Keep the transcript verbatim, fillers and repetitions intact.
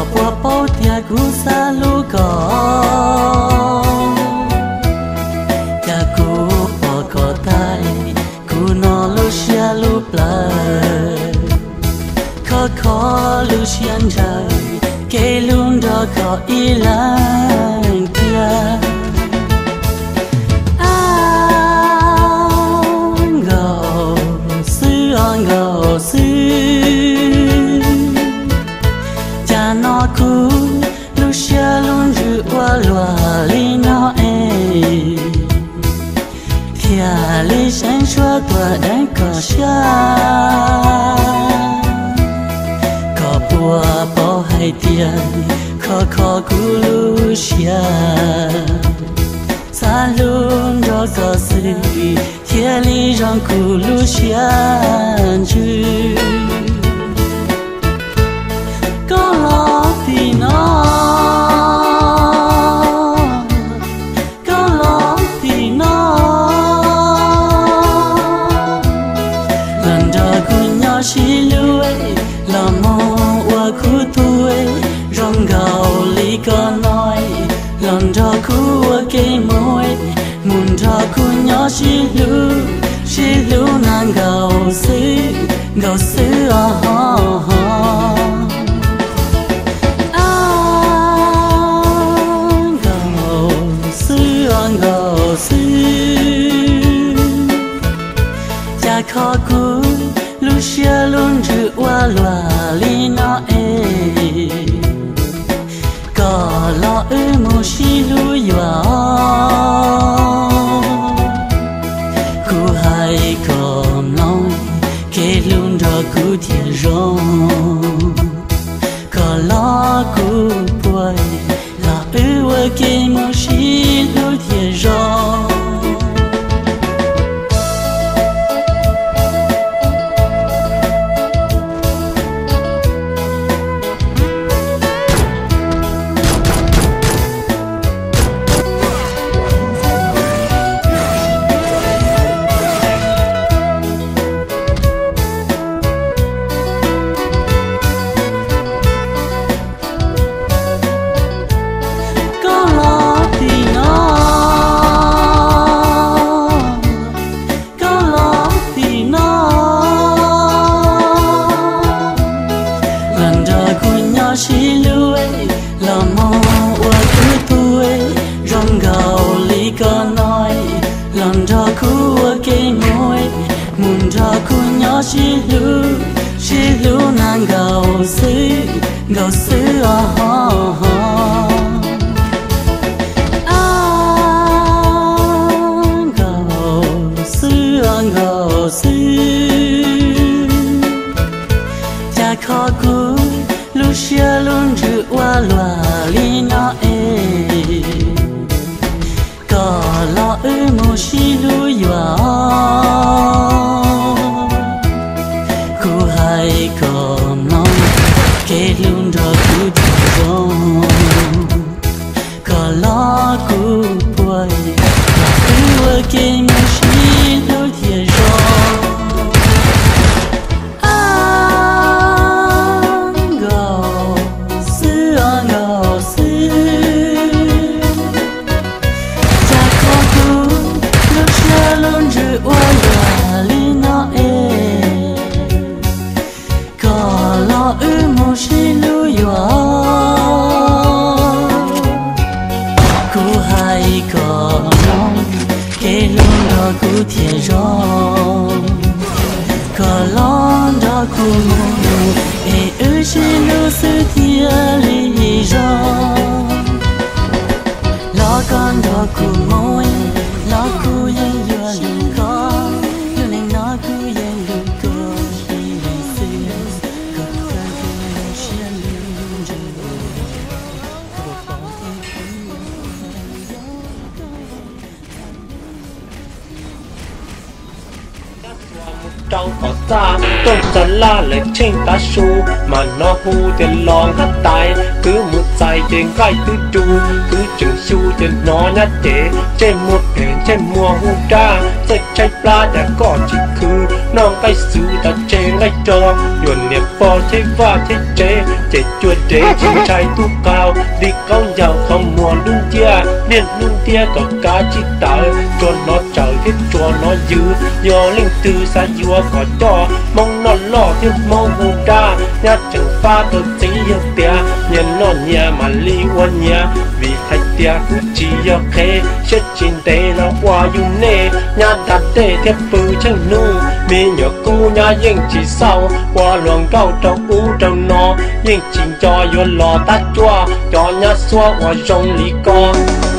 có bùa bao tia cú xa lu có cha cú bỏ có tay cú nó lu xia lu play khó khó lu xiên trời kê luôn đó có ý lạnh kia anh gầu sư anh gầu sư cha nó cú lu xia luôn rửa qua loa li nó e thia li sáng xóa tua đánh có xa có bùa bao hay tiền khó khó cú lu xia xa luôn đó có sự thia li rong cú lu xia chữ có lo thì nó có lo thì nó lần đầu cu nhỏ xí lưỡi là mò qua cu tuổi rong gạo lý có nói lần đầu cu cái môi muốn ra cu nhỏ xí lưỡi xí lưỡi nàng gạo xứ gạo xứ à ha ha ngầu sư cha khó cú lu xia luôn rửa qua loa li nó e có lo ư mô xí lu dọa cú hay còn nói kê luôn đó cú thiệt rong có lo cú quay là ư qua kê mô xí lu thiệt rong xí lưỡi là mò qua cứ tuổi rong gạo lý có nói lần đó cú cái môi muốn ra cú nhỏ xí lưỡi xí lưỡi nàng gạo xứ gạo xứ à ha ha anh gạo xứ anh gạo xứ cha khó cú lu xia luôn rửa qua loa li nó e có lo ư mô xí lu dọa cú hay còn nói kê luôn đó cú thiệt rong có lo cú quay là ư kê mô xí lu thiệt rong cú thiệt rong có lo đó cú môi e ư xí lu sư thia li rong lo con đó cú môi lo cú yên vừa lu có lu nên nó cú yên lu có khi ngày xưa có ta cú xia lu rừng trong có xa tôi sẽ la lại trên ta su mà nó hu tiền lòng hát tài cứ một dài trên gai cứ chu cứ chừng su trên nó nhát chế trên một kẻ trên mùa hù đa rơi trái pla đã có chỉ khứ non cái sự ta trên ngay trò nhuận niệm bò chế và chế chế chế chuột để chim trai tu cao đi con giàu không mùa lung tia liên lung tia có cá chỉ tờ cho nó trời thiết cho nó dữ do linh từ xa vua có cho mong nó lo thêm mong hù đa nhà chẳng pha tôi chỉ yêu tia nhìn nó nhà mà li quân nhà vì thay tia cứ chỉ yêu khê chết chín tế nó qua dùng nê nhà đặt tê thiếp bự chân nu mi nhỏ cu nhà yên chỉ sau qua luồng cao trong u trong nó yên chỉ cho vô lò ta chua cho nhà xua qua trong lý con